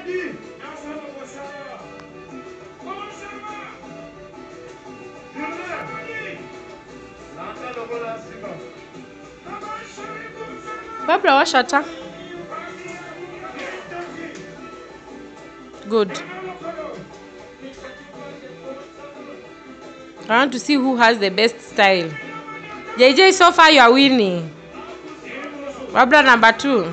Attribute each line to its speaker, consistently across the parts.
Speaker 1: Barbara, wash water. Good. I want to see who has the best style. JJ, so far you are winning. Barbara number 2.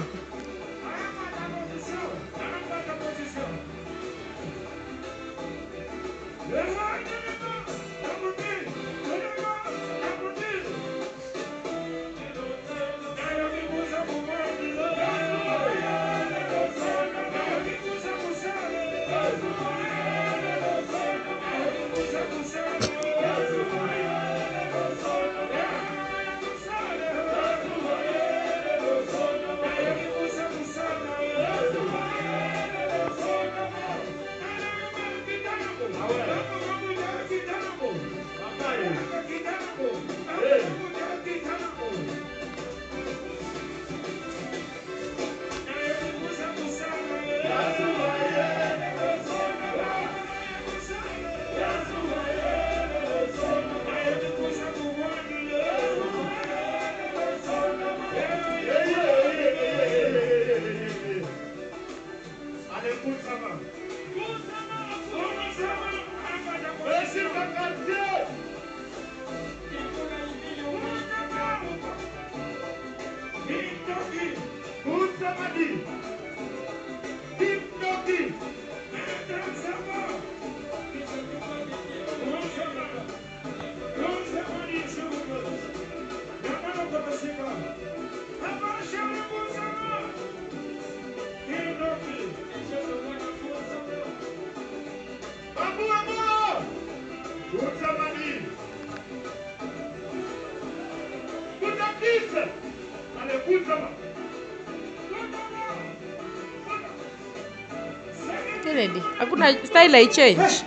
Speaker 1: Kennedy, hakuna style I change.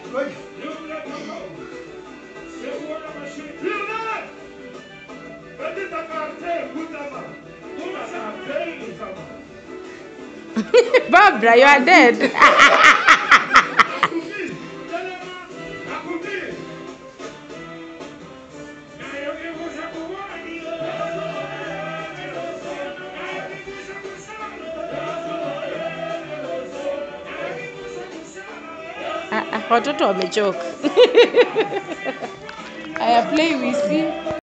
Speaker 1: Barbara, you are dead. Watoto wamechoka. Aya, play with you.